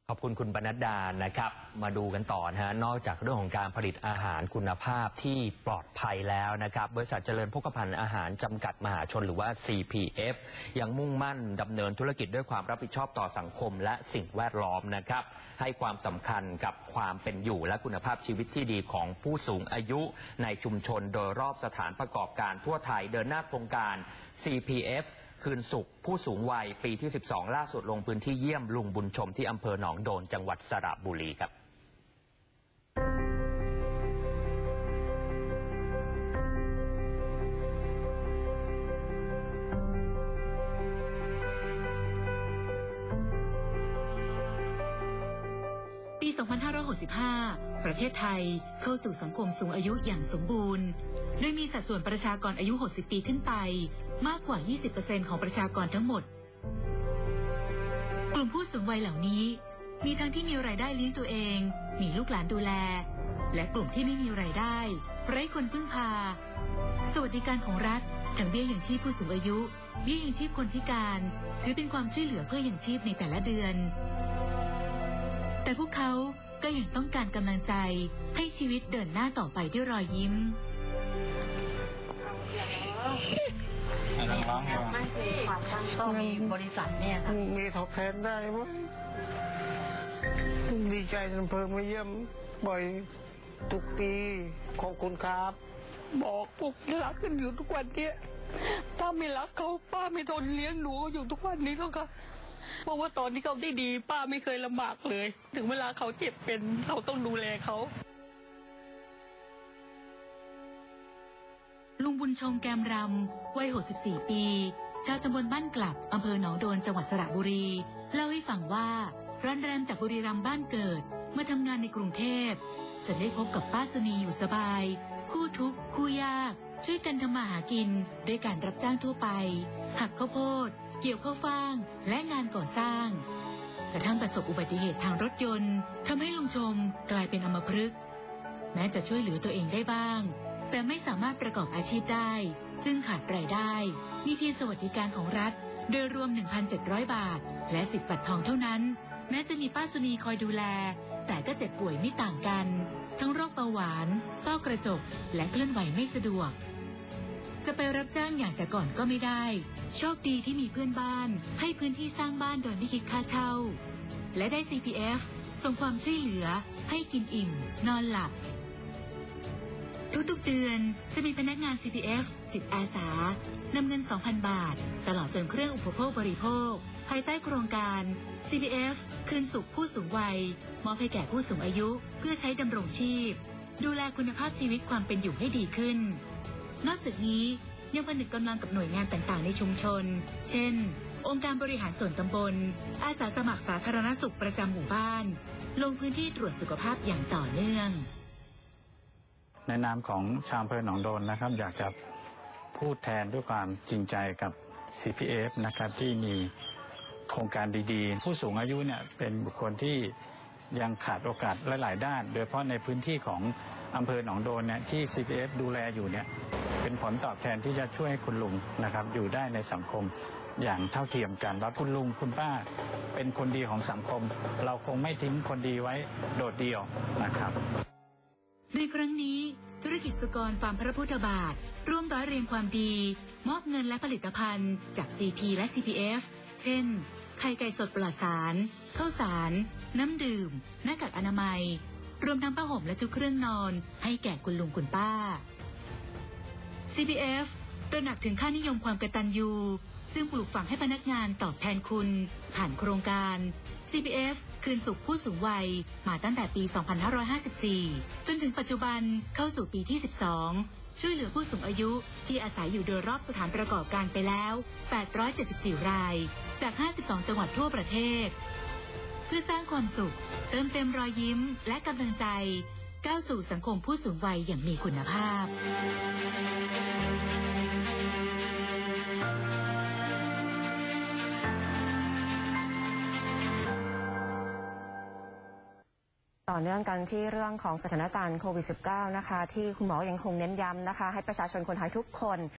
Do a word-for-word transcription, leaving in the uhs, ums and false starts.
ขอบคุณคุณปนัดดานะครับมาดูกันต่อนะฮะนอกจากเรื่องของการผลิตอาหารคุณภาพที่ปลอดภัยแล้วนะครับบริษัทเจริญโภคภัณฑ์อาหารจำกัดมหาชนหรือว่า ซี พี เอฟ ยังมุ่งมั่นดำเนินธุรกิจด้วยความรับผิดชอบต่อสังคมและสิ่งแวดล้อมนะครับให้ความสำคัญกับความเป็นอยู่และคุณภาพชีวิตที่ดีของผู้สูงอายุในชุมชนโดยรอบสถานประกอบการทั่วไทยเดินหน้าโครงการ ซี พี เอฟคืนสุขผู้สูงวัยปีที่สิบสองล่าสุดลงพื้นที่เยี่ยมลุงบุญชมที่อำเภอหนองโดนจังหวัดสระบุรีครับปี สองพันห้าร้อยหกสิบห้า ประเทศไทยเข้าสู่สังคมสูงอายุอย่างสมบูรณ์โดยมีสัดส่วนประชากรอายุ หกสิบ ปีขึ้นไปมากกว่า ยี่สิบเปอร์เซ็นต์ ของประชากรทั้งหมดกลุ่มผู้สูงวัยเหล่านี้มีทั้งที่มีรายได้เลี้ยงตัวเองมีลูกหลานดูแลและกลุ่มที่ไม่มีรายได้ไร้คนพึ่งพาสวัสดิการของรัฐทั้งเบี้ยยังชีพผู้สูงอายุเบี้ยยังชีพคนพิการถือเป็นความช่วยเหลือเพื่อยังชีพในแต่ละเดือนแต่พวกเขาก็ยังต้องการกำลังใจให้ชีวิตเดินหน้าต่อไปด้วยรอยยิ้มไม่คือความตั้งต้นบริษัทเนี่ยค่ะมีทดแทนได้ไหมดีใจจนเพิ่มมาเยี่ยมบ่อยทุกปีขอบคุณครับบอกพวกรักกันอยู่ทุกวันนี้ถ้าไม่รักเขาป้าไม่ทนเลี้ยงหนูอยู่ทุกวันนี้แล้วค่ะเพราะว่าตอนที่เขาได้ดีป้าไม่เคยลำบากเลยถึงเวลาเขาเจ็บเป็นเราต้องดูแลเขาลุงบุญชมแกมรำวัยหกสิบสี่ปีชาวตำบลบ้านกลับอำเภอหนองโดนจังหวัดสระบุรีเล่าให้ฟังว่าร้อนแรมจากบุรีรัมย์บ้านเกิดเมื่อทำงานในกรุงเทพจะได้พบกับป้าสุนีอยู่สบายคู่ทุกข์คู่ยากช่วยกันทำมาหากินด้วยการรับจ้างทั่วไปหักข้าวโพดเกี่ยวข้าวฟ่างและงานก่อสร้างกระทั่งประสบอุบัติเหตุทางรถยนต์ทำให้ลุงชมกลายเป็นอัมพฤกษ์แม้จะช่วยเหลือตัวเองได้บ้างแต่ไม่สามารถประกอบอาชีพได้จึงขาดรายได้มีเพียงสวัสดิการของรัฐโดยรวม หนึ่งพันเจ็ดร้อย บาทและสิบบัตรทองเท่านั้นแม้จะมีป้าสุนีคอยดูแลแต่ก็เจ็บป่วยไม่ต่างกันทั้งโรคเบาหวานต้อกระจกและเคลื่อนไหวไม่สะดวกจะไปรับจ้างอย่างแต่ก่อนก็ไม่ได้โชคดีที่มีเพื่อนบ้านให้พื้นที่สร้างบ้านโดยไม่คิดค่าเช่าและได้ ซี พี เอฟ ส่งความช่วยเหลือให้กินอิ่มนอนหลับทุกๆเดือนจะมีพนักงาน ซี พี เอฟ จิตอาสานำเงิน สองพัน บาทตลอดจนเครื่องอุปโภคบริโภคภายใต้โครงการ ซี พี เอฟ คืนสุขผู้สูงวัยมอบให้แก่ผู้สูงอายุเพื่อใช้ดำรงชีพดูแลคุณภาพชีวิตความเป็นอยู่ให้ดีขึ้นนอกจากนี้ยังผนึกกำลังกับหน่วยงานต่างๆในชุมชนเช่นองค์การบริหารส่วนตำบลอาสาสมัครสาธารณสุขประจำหมู่บ้านลงพื้นที่ตรวจสุขภาพอย่างต่อเนื่องในนามของชาวอำเภอหนองโดนนะครับอยากจะพูดแทนด้วยความจริงใจกับ ซี พี เอฟ นะครับที่มีโครงการดีๆผู้สูงอายุเนี่ยเป็นบุคคลที่ยังขาดโอกาสหลายๆด้านโดยเฉพาะในพื้นที่ของอำเภอหนองโดนเนี่ยที่ ซี พี เอฟ ดูแลอยู่เนี่ยเป็นผลตอบแทนที่จะช่วยให้คุณลุงนะครับอยู่ได้ในสังคมอย่างเท่าเทียมกันแล้วคุณลุงคุณป้าเป็นคนดีของสังคมเราคงไม่ทิ้งคนดีไว้โดดเดี่ยวนะครับในครั้งนี้ธุรกิจสุกรฟาร์มพระพุทธบาทร่วมร้อยเรียงความดีมอบเงินและผลิตภัณฑ์จาก ซี พี และ ซี พี เอฟ เช่นไข่ไก่สดปลอดสารข้าวสารน้ำดื่มหน้ากากอนามัยรวมทั้งผ้าห่มและชุดเครื่องนอนให้แก่คุณลุงคุณป้า ซี พี เอฟ ตระหนักถึงค่านิยมความกตัญญูซึ่งปลูกฝังให้พนักงานตอบแทนคุณผ่านโครงการ ซี พี เอฟ คืนสุขผู้สูงวัยมาตั้งแต่ปี สองพันห้าร้อยห้าสิบสี่ จนถึงปัจจุบันเข้าสู่ปีที่ สิบสอง ช่วยเหลือผู้สูงอายุที่อาศัยอยู่โดยรอบสถานประกอบการไปแล้ว แปดร้อยเจ็ดสิบสี่ รายจาก ห้าสิบสอง จังหวัดทั่วประเทศเพื่อสร้างความสุขเติมเต็มรอยยิ้มและกำลังใจก้าวสู่สังคมผู้สูงวัยอย่างมีคุณภาพต่อเนื่องกันที่เรื่องของสถานการณ์โควิด สิบเก้า นะคะที่คุณหมอยังคงเน้นย้ำนะคะให้ประชาชนคนไทยทุกคน